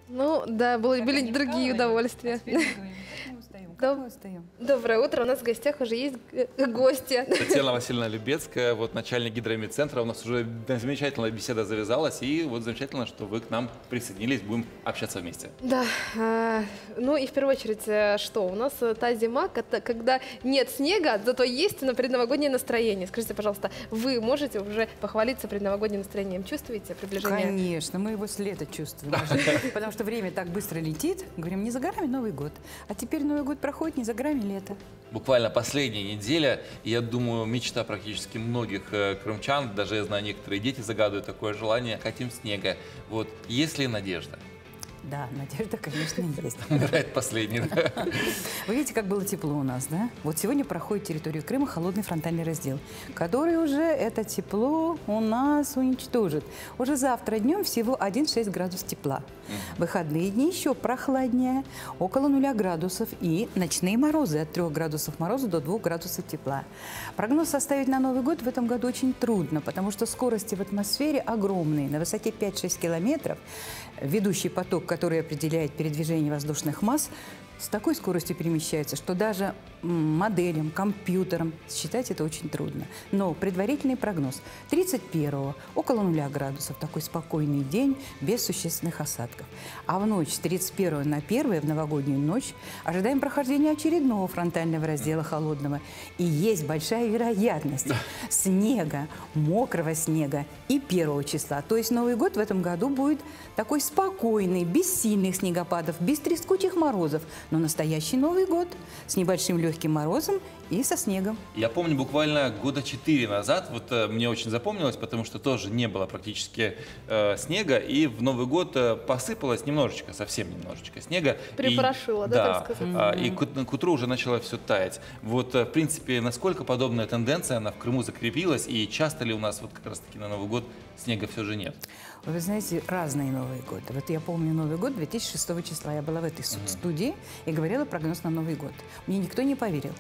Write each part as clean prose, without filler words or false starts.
Ну, да, были другие удовольствия. Как мы устаем? Доброе утро. У нас в гостях уже есть гости. Татьяна Васильевна Любецкая, вот начальник гидромедцентра. У нас уже замечательная беседа завязалась. И вот замечательно, что вы к нам присоединились, будем общаться вместе. Да. Ну и в первую очередь, что? У нас та зима, когда нет снега, зато есть на предновогоднее настроение. Скажите, пожалуйста, вы можете уже похвалиться предновогодним настроением? Чувствуете приближение? Конечно, мы его с лета чувствуем. Потому что время так быстро летит. Говорим, не за горами Новый год. А теперь Новый год проходит не за горами лето. Буквально последняя неделя, и я думаю, мечта практически многих крымчан, даже я знаю, некоторые дети загадывают такое желание, хотим снега. Вот, есть ли надежда? Да, надежда, конечно, есть. Умирает последний, да? Вы видите, как было тепло у нас, да? Вот сегодня проходит территорию Крыма холодный фронтальный раздел, который уже это тепло у нас уничтожит. Уже завтра днем всего 1,6 градус тепла. Выходные дни еще прохладнее, около 0 градусов, и ночные морозы от 3 градусов мороза до 2 градусов тепла. Прогноз составить на Новый год в этом году очень трудно, потому что скорости в атмосфере огромные. На высоте 5-6 километров ведущий поток, который определяет передвижение воздушных масс, с такой скоростью перемещается, что даже моделям, компьютерам считать это очень трудно. Но предварительный прогноз: 31-го около 0 градусов, такой спокойный день, без существенных осадков. А в ночь с 31 на 1 в новогоднюю ночь ожидаем прохождения очередного фронтального раздела холодного. И есть большая вероятность снега, мокрого снега и 1 числа. То есть Новый год в этом году будет такой спокойный, без сильных снегопадов, без трескучих морозов. Но настоящий Новый год с небольшим легким морозом и со снегом. Я помню, буквально года 4 назад, вот мне очень запомнилось, потому что тоже не было практически снега, и в Новый год посыпалось немножечко, совсем немножечко снега. Припорошило, да, так сказать? И к утру уже начало все таять. Вот, в принципе, насколько подобная тенденция, она в Крыму закрепилась, и часто ли у нас вот как раз-таки на Новый год снега все же нет? Вы знаете, разные Новые годы. Вот я помню Новый год 2006 числа. Я была в этой студии и говорила прогноз на Новый год. Мне никто не поверил.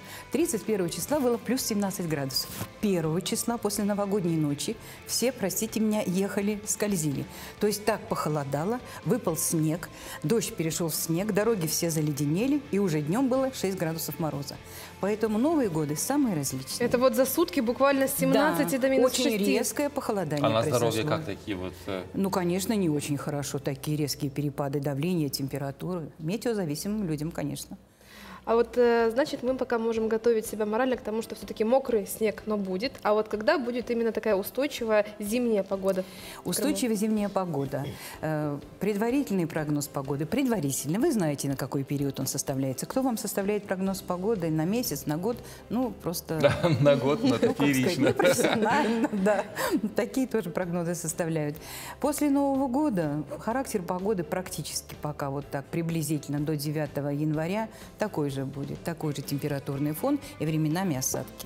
31 числа было плюс 17 градусов. 1 числа после новогодней ночи все, простите меня, ехали, скользили. То есть так похолодало, выпал снег, дождь перешел в снег, дороги все заледенели, и уже днем было 6 градусов мороза. Поэтому Новые годы самые различные. Это вот за сутки буквально с 17 до минус 6. Очень резкое похолодание А на произошло. здоровье как такие вот? Ну, конечно, не очень хорошо. Такие резкие перепады давления, температуры. Метеозависимым людям, конечно. А вот, значит, мы пока можем готовить себя морально к тому, что все-таки мокрый снег, но будет. А вот когда будет именно такая устойчивая зимняя погода? Устойчивая зимняя погода. Предварительный прогноз погоды. Предварительный. Вы знаете, на какой период он составляется. Кто вам составляет прогноз погоды на месяц, на год? Ну, просто... Да, на год, но это феерично. Непрофессионально, да. Такие тоже прогнозы составляют. После Нового года характер погоды практически пока вот так приблизительно до 9 января такой же будет, такой же температурный фон и временами осадки.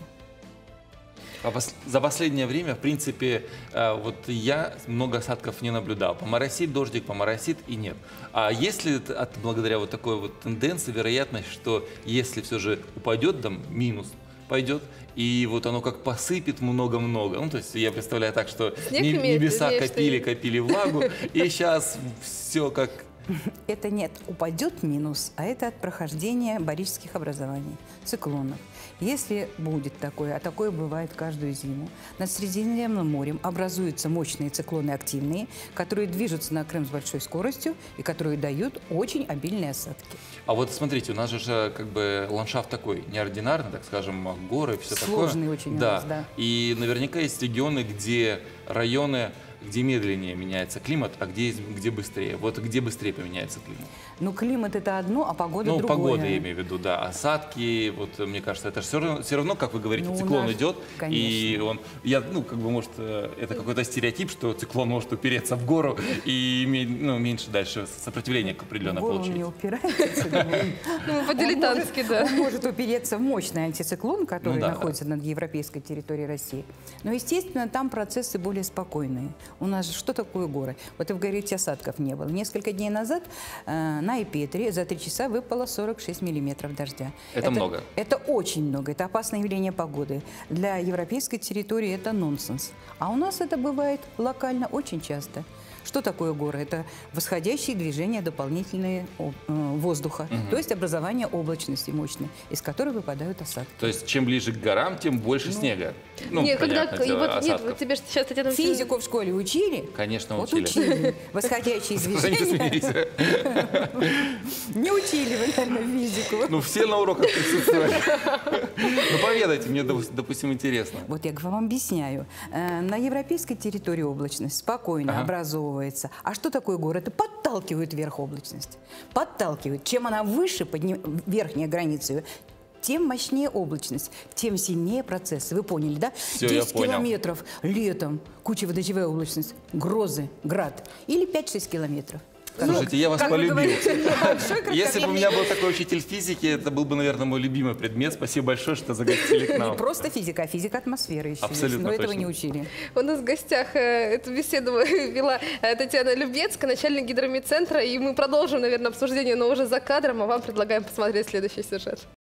За последнее время, в принципе, вот я много осадков не наблюдал. Поморосит дождик, поморосит и нет. А если благодаря вот такой вот тенденции вероятность, что если все же упадет, там минус пойдет, и вот оно как посыпет много-много. Ну, то есть я представляю так, что небеса копили влагу, и сейчас все как... Это нет, упадет минус, а это от прохождения барических образований, циклонов. Если будет такое, а такое бывает каждую зиму, над Средиземным морем образуются мощные циклоны активные, которые движутся на Крым с большой скоростью и которые дают очень обильные осадки. А вот смотрите, у нас же как бы ландшафт такой неординарный, так скажем, горы, все такое. Сложный очень у нас, да. И наверняка есть регионы, где районы, где медленнее меняется климат, а где быстрее. Вот где быстрее поменяется климат? Ну, климат это одно, а погода другое. Ну, погода, я имею в виду, да. Осадки, вот мне кажется, это все равно, как вы говорите, ну, циклон идет, конечно. И он, как бы, может, это какой-то стереотип, что циклон может упереться в гору и меньше дальше сопротивления к определенному получить. Он не упирается. Ну, по-дилетантски, да. Он может упереться в мощный антициклон, который находится над европейской территорией России. Но, естественно, там процессы более спокойные. У нас же что такое горы? Вот вы говорите, осадков не было. Несколько дней назад на Ипетре за 3 часа выпало 46 миллиметров дождя. Это много. Это очень много. Это опасное явление погоды. Для европейской территории это нонсенс. А у нас это бывает локально очень часто. Что такое горы? Это восходящие движения дополнительные воздуха, то есть образование облачности мощной, из которой выпадают осадки. То есть чем ближе к горам, тем больше снега. Ну, Нет, когда, понятное дело, вот, нет, осадков. вот тебе сейчас Татьяна Физику в школе учили? Конечно, Вот учили. учили. Восходящие движения. Не учили вы, наверное, физику. Ну, все на уроках присутствовали. Ну, поведайте, мне, допустим, интересно. Вот я вам объясняю. На европейской территории облачность спокойно образовывается. А что такое горы? Это подталкивает вверх облачность. Подталкивает. Чем она выше, верхняя граница ее, тем мощнее облачность, тем сильнее процессы. Вы поняли, да? Все, 10 я понял. километров летом, кучево-дождевая облачность, грозы, град. Или 5-6 километров. Слушайте, я вас как вы полюбил. говорите, небольшой Если бы у меня был такой учитель физики, это был бы, наверное, мой любимый предмет. Спасибо большое, что загостили к нам. Не просто физика, а физика атмосферы еще. Абсолютно Но этого точно. не учили. У нас в гостях эту беседу вела Татьяна Любецкая, начальник гидромедцентра, и мы продолжим, наверное, обсуждение, но уже за кадром, а вам предлагаем посмотреть следующий сюжет.